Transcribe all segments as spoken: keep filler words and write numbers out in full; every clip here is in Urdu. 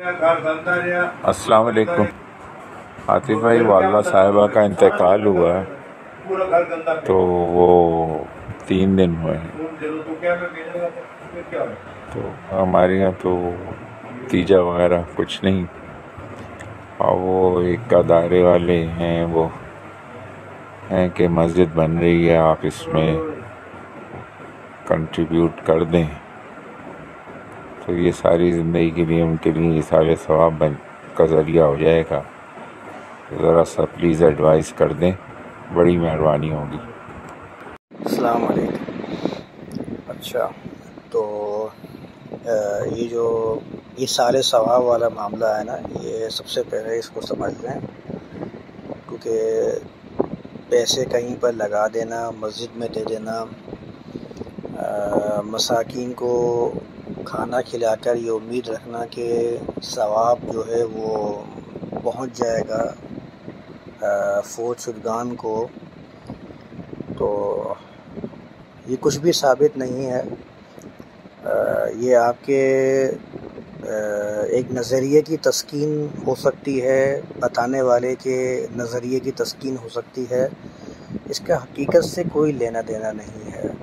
السلام علیکم۔ عاطف بھائی، والدہ صاحبہ کا انتقال ہوا ہے تو وہ تین دن ہوئے ہیں، تو ہمارے یہاں تو تیجا وغیرہ کچھ نہیں، اور وہ ایک ادارے والے ہیں، وہ ہیں کہ مسجد بن رہی ہے، آپ اس میں کنٹریبیوٹ کر دیں، تو یہ ساری زندگی کے لیے ان کے لیے اثار ثواب بن کا ذریعہ ہو جائے گا۔ ذرا سا پلیز ایڈوائز کر دیں، بڑی مہربانی ہوگی۔ السلام علیکم۔ اچھا، تو یہ جو یہ سارے ثواب والا معاملہ ہے نا، یہ سب سے پہلے اس کو سمجھ لیں، کیونکہ پیسے کہیں پر لگا دینا، مسجد میں دے دینا، مساکین کو کھانا کھلا کر یہ امید رکھنا کہ ثواب جو ہے وہ پہنچ جائے گا فوت شدگان کو، تو یہ کچھ بھی ثابت نہیں ہے۔ یہ آپ کے ایک نظریے کی تسکین ہو سکتی ہے، بتانے والے کے نظریے کی تسکین ہو سکتی ہے، اس کا حقیقت سے کوئی لینا دینا نہیں ہے۔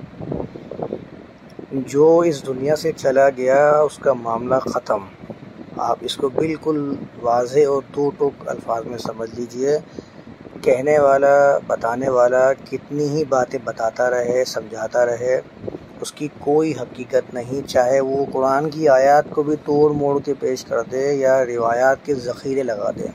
جو اس دنیا سے چلا گیا اس کا معاملہ ختم، آپ اس کو بالکل واضح اور دو ٹوک الفاظ میں سمجھ لیجئے۔ کہنے والا، بتانے والا کتنی ہی باتیں بتاتا رہے، سمجھاتا رہے، اس کی کوئی حقیقت نہیں، چاہے وہ قرآن کی آیات کو بھی توڑ موڑ کے پیش کر دے یا روایات کے ذخیرے لگا دے۔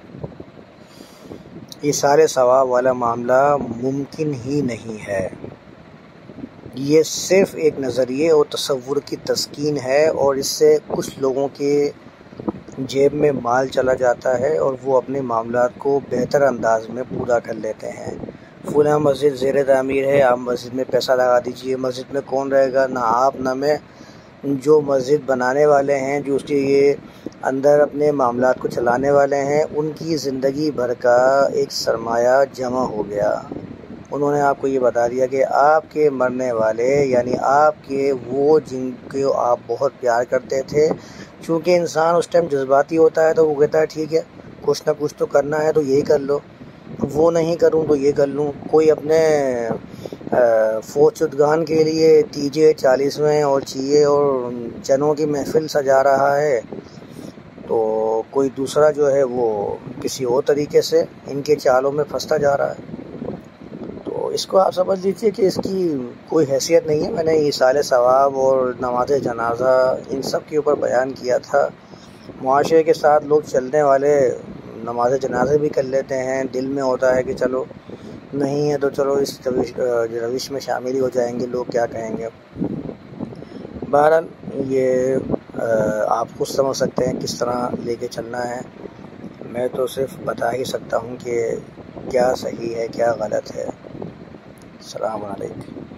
یہ سارے ثواب والا معاملہ ممکن ہی نہیں ہے۔ یہ صرف ایک نظریے اور تصور کی تسکین ہے، اور اس سے کچھ لوگوں کے جیب میں مال چلا جاتا ہے اور وہ اپنے معاملات کو بہتر انداز میں پورا کر لیتے ہیں۔ فلاں مسجد زیر تعمیر ہے، آپ مسجد میں پیسہ لگا دیجئے۔ مسجد میں کون رہے گا؟ نہ آپ نہ میں۔ جو مسجد بنانے والے ہیں، جو اس کے یہ اندر اپنے معاملات کو چلانے والے ہیں، ان کی زندگی بھر کا ایک سرمایہ جمع ہو گیا۔ انہوں نے آپ کو یہ بتا دیا کہ آپ کے مرنے والے، یعنی آپ کے وہ جن کو آپ بہت پیار کرتے تھے، چونکہ انسان اس ٹائم جذباتی ہوتا ہے تو وہ کہتا ہے ٹھیک ہے، کچھ نہ کچھ تو کرنا ہے تو یہی کر لو، وہ نہیں کروں تو یہ کر لوں۔ کوئی اپنے فوت شدگان کے لیے تیجے، چالیسویں اور چیے اور چنوں کی محفل سجا رہا ہے، تو کوئی دوسرا جو ہے وہ کسی اور طریقے سے ان کے چالوں میں پھنستا جا رہا ہے۔ تو اس کو آپ سمجھ لیجیے کہ اس کی کوئی حیثیت نہیں ہے۔ میں نے ایصال ثواب اور نماز جنازہ ان سب کے اوپر بیان کیا تھا۔ معاشرے کے ساتھ لوگ چلنے والے نماز جنازے بھی کر لیتے ہیں، دل میں ہوتا ہے کہ چلو نہیں ہے تو چلو اس روش روش میں شامل ہی ہو جائیں گے، لوگ کیا کہیں گے۔ بہرحال یہ آپ خود سمجھ سکتے ہیں کس طرح لے کے چلنا ہے، میں تو صرف بتا ہی سکتا ہوں کہ کیا صحیح ہے کیا غلط ہے۔ السلام علیکم۔